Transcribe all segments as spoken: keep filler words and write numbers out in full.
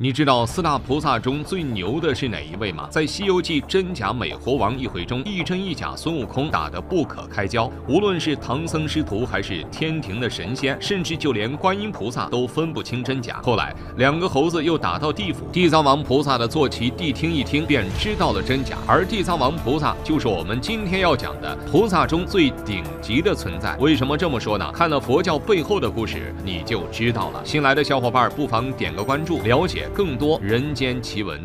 你知道四大菩萨中最牛的是哪一位吗？在《西游记》真假美猴王一回中，一真一假孙悟空打得不可开交，无论是唐僧师徒，还是天庭的神仙，甚至就连观音菩萨都分不清真假。后来两个猴子又打到地府，地藏王菩萨的坐骑谛听一听，便知道了真假。而地藏王菩萨就是我们今天要讲的菩萨中最顶级的存在。为什么这么说呢？看了佛教背后的故事，你就知道了。新来的小伙伴不妨点个关注，了解更多人间奇闻。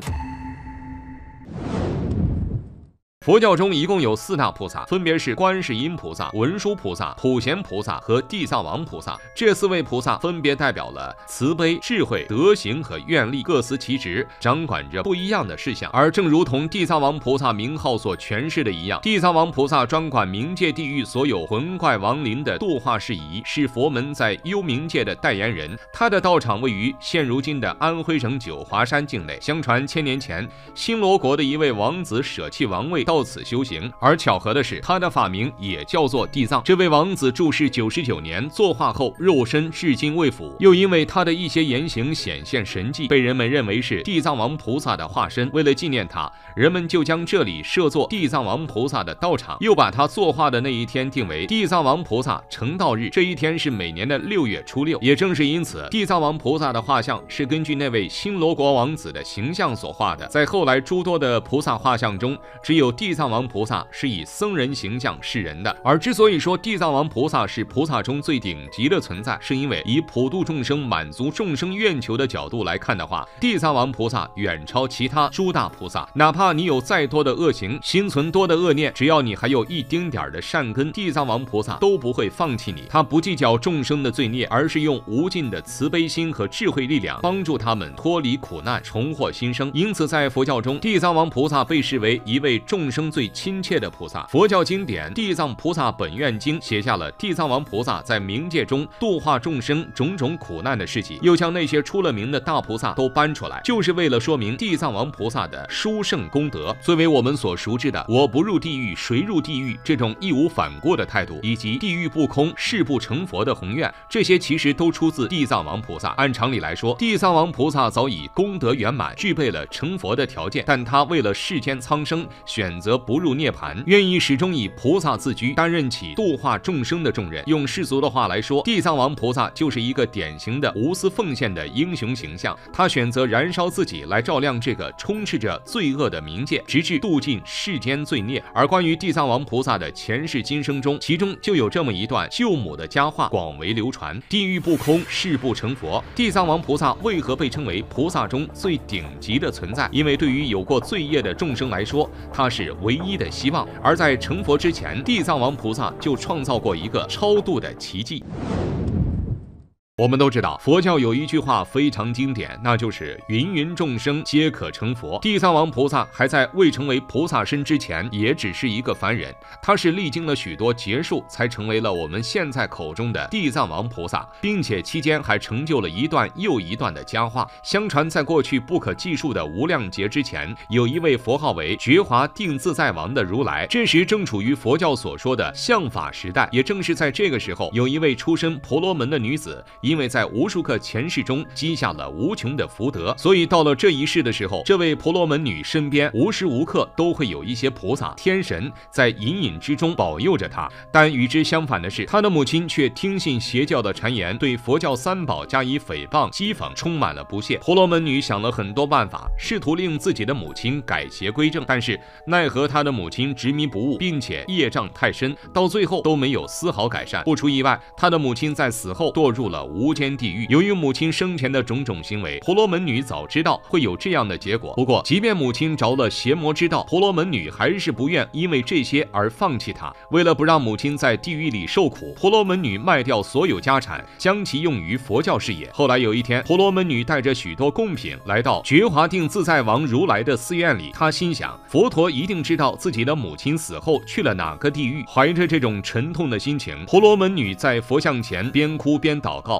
佛教中一共有四大菩萨，分别是观世音菩萨、文殊菩萨、普贤菩萨和地藏王菩萨。这四位菩萨分别代表了慈悲、智慧、德行和愿力，各司其职，掌管着不一样的事项。而正如同地藏王菩萨名号所诠释的一样，地藏王菩萨专管冥界地狱所有魂怪亡灵的度化事宜，是佛门在幽冥界的代言人。他的道场位于现如今的安徽省九华山境内。相传千年前，新罗国的一位王子舍弃王位，到此修行，而巧合的是，他的法名也叫做地藏。这位王子住世九十九年，作化后肉身至今未腐，又因为他的一些言行显现神迹，被人们认为是地藏王菩萨的化身。为了纪念他，人们就将这里设作地藏王菩萨的道场，又把他作化的那一天定为地藏王菩萨成道日。这一天是每年的六月初六，也正是因此，地藏王菩萨的画像是根据那位新罗国王子的形象所画的。在后来诸多的菩萨画像中，只有地藏王菩萨是以僧人形象示人的。而之所以说地藏王菩萨是菩萨中最顶级的存在，是因为以普度众生、满足众生愿求的角度来看的话，地藏王菩萨远超其他诸大菩萨。哪怕你有再多的恶行，心存多的恶念，只要你还有一丁点的善根，地藏王菩萨都不会放弃你。他不计较众生的罪孽，而是用无尽的慈悲心和智慧力量，帮助他们脱离苦难，重获新生。因此在佛教中，地藏王菩萨被视为一位众生最亲切的菩萨。佛教经典《地藏菩萨本愿经》写下了地藏王菩萨在冥界中度化众生种种苦难的事迹，又将那些出了名的大菩萨都搬出来，就是为了说明地藏王菩萨的殊胜功德。最为我们所熟知的我不入地狱谁入地狱这种义无反顾的态度，以及地狱不空誓不成佛的宏愿，这些其实都出自地藏王菩萨。按常理来说，地藏王菩萨早已功德圆满，具备了成佛的条件，但他为了世间苍生，选择不入涅槃，愿意始终以菩萨自居，担任起度化众生的重任。用世俗的话来说，地藏王菩萨就是一个典型的无私奉献的英雄形象。他选择燃烧自己来照亮这个充斥着罪恶的冥界，直至度尽世间罪孽。而关于地藏王菩萨的前世今生中，其中就有这么一段救母的佳话广为流传：地狱不空誓不成佛。地藏王菩萨为何被称为菩萨中最顶级的存在？因为对于有过罪业的众生来说，他是唯一的希望。而在成佛之前，地藏王菩萨就创造过一个超度的奇迹。我们都知道，佛教有一句话非常经典，那就是芸芸众生皆可成佛。地藏王菩萨还在未成为菩萨身之前，也只是一个凡人，他是历经了许多劫数，才成为了我们现在口中的地藏王菩萨，并且期间还成就了一段又一段的佳话。相传在过去不可计数的无量劫之前，有一位佛号为觉华定自在王的如来，这时正处于佛教所说的相法时代。也正是在这个时候，有一位出身婆罗门的女子，因为在无数个前世中积下了无穷的福德，所以到了这一世的时候，这位婆罗门女身边无时无刻都会有一些菩萨天神在隐隐之中保佑着她。但与之相反的是，她的母亲却听信邪教的谗言，对佛教三宝加以诽谤讥讽，充满了不屑。婆罗门女想了很多办法，试图令自己的母亲改邪归正，但是奈何她的母亲执迷不悟，并且业障太深，到最后都没有丝毫改善。不出意外，她的母亲在死后堕入了无间地狱。由于母亲生前的种种行为，婆罗门女早知道会有这样的结果。不过即便母亲着了邪魔之道，婆罗门女还是不愿因为这些而放弃她。为了不让母亲在地狱里受苦，婆罗门女卖掉所有家产，将其用于佛教事业。后来有一天，婆罗门女带着许多贡品来到觉华定自在王如来的寺院里，她心想，佛陀一定知道自己的母亲死后去了哪个地狱。怀着这种沉痛的心情，婆罗门女在佛像前边哭边祷告，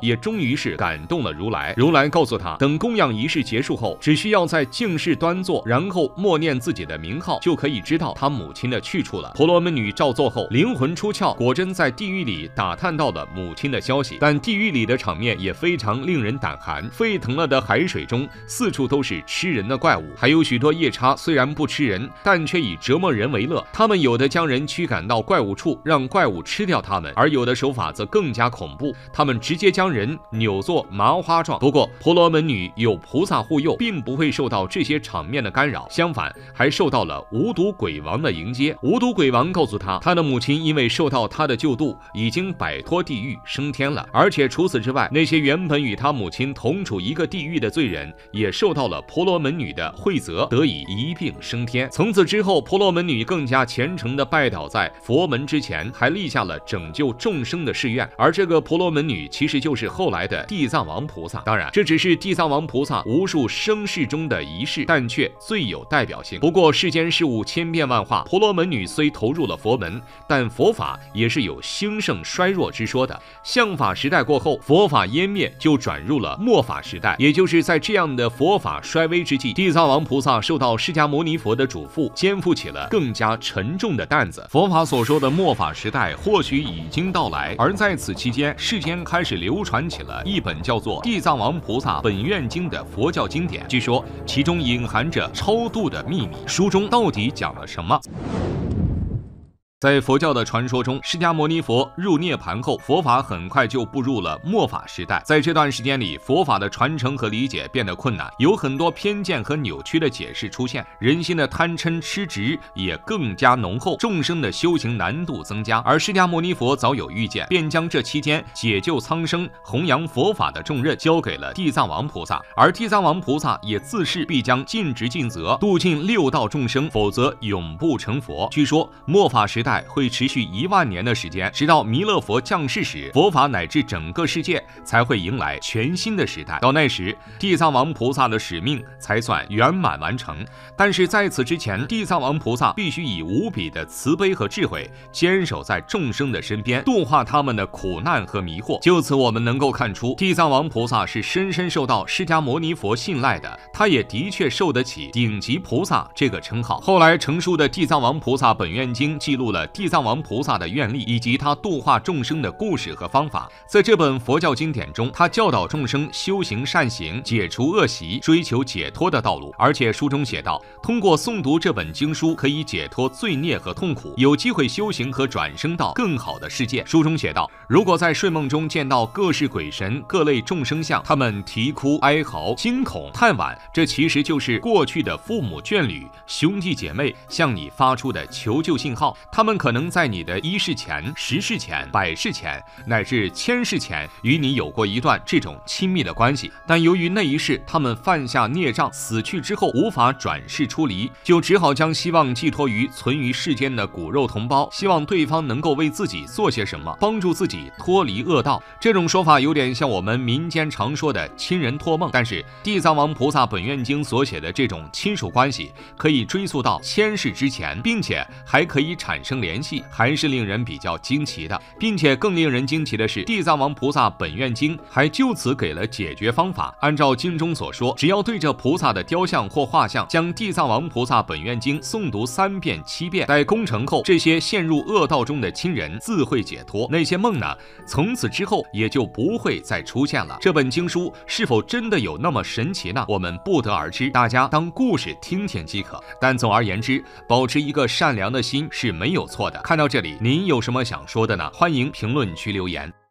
也终于是感动了如来。如来告诉他，等供养仪式结束后，只需要在净室端坐，然后默念自己的名号，就可以知道他母亲的去处了。婆罗门女照做后，灵魂出窍，果真在地狱里打探到了母亲的消息。但地狱里的场面也非常令人胆寒，沸腾了的海水中四处都是吃人的怪物，还有许多夜叉虽然不吃人，但却以折磨人为乐。他们有的将人驱赶到怪物处，让怪物吃掉他们，而有的手法则更加恐怖，他们直接将人扭作麻花状。不过婆罗门女有菩萨护佑，并不会受到这些场面的干扰，相反还受到了无毒鬼王的迎接。无毒鬼王告诉他，他的母亲因为受到他的救度，已经摆脱地狱升天了，而且除此之外，那些原本与他母亲同处一个地狱的罪人，也受到了婆罗门女的惠泽，得以一并升天。从此之后，婆罗门女更加虔诚地拜倒在佛门之前，还立下了拯救众生的誓愿。而这个婆罗门女其实就是后来的地藏王菩萨。当然，这只是地藏王菩萨无数生世中的一世，但却最有代表性。不过世间事物千变万化，婆罗门女虽投入了佛门，但佛法也是有兴盛衰弱之说的。相法时代过后，佛法湮灭，就转入了末法时代。也就是在这样的佛法衰微之际，地藏王菩萨受到释迦牟尼佛的嘱咐，肩负起了更加沉重的担子。佛法所说的末法时代或许已经到来，而在此期间，世间开始流传起了一本叫做《地藏王菩萨本愿经》的佛教经典。据说其中隐含着超度的秘密，书中到底讲了什么？在佛教的传说中，释迦牟尼佛入涅盘后，佛法很快就步入了末法时代。在这段时间里，佛法的传承和理解变得困难，有很多偏见和扭曲的解释出现，人心的贪嗔痴执也更加浓厚，众生的修行难度增加。而释迦牟尼佛早有预见，便将这期间解救苍生、弘扬佛法的重任交给了地藏王菩萨，而地藏王菩萨也自誓必将尽职尽责，度尽六道众生，否则永不成佛。据说末法时代会持续一万年的时间，直到弥勒佛降世时，佛法乃至整个世界才会迎来全新的时代。到那时，地藏王菩萨的使命才算圆满完成。但是在此之前，地藏王菩萨必须以无比的慈悲和智慧，坚守在众生的身边，度化他们的苦难和迷惑。就此，我们能够看出，地藏王菩萨是深深受到释迦牟尼佛信赖的，他也的确受得起顶级菩萨这个称号。后来成书的《地藏王菩萨本愿经》记录了地藏王菩萨的愿力以及他度化众生的故事和方法。在这本佛教经典中，他教导众生修行善行，解除恶习，追求解脱的道路。而且书中写道，通过诵读这本经书，可以解脱罪孽和痛苦，有机会修行和转生到更好的世界。书中写道，如果在睡梦中见到各式鬼神、各类众生相，他们啼哭哀嚎、惊恐叹惋，这其实就是过去的父母眷侣、兄弟姐妹向你发出的求救信号。他们可能在你的一世前、十世前、百世前乃至千世前与你有过一段这种亲密的关系，但由于那一世他们犯下孽障，死去之后无法转世出离，就只好将希望寄托于存于世间的骨肉同胞，希望对方能够为自己做些什么，帮助自己脱离恶道。这种说法有点像我们民间常说的亲人托梦，但是地藏王菩萨本愿经所写的这种亲属关系可以追溯到千世之前，并且还可以产生联系，还是令人比较惊奇的。并且更令人惊奇的是，地藏王菩萨本愿经还就此给了解决方法。按照经中所说，只要对着菩萨的雕像或画像，将地藏王菩萨本愿经诵读三遍七遍，待功成后，这些陷入恶道中的亲人自会解脱，那些梦呢，从此之后也就不会再出现了。这本经书是否真的有那么神奇呢？我们不得而知，大家当故事听听即可。但总而言之，保持一个善良的心是没有错的。看到这里，您有什么想说的呢？欢迎评论区留言。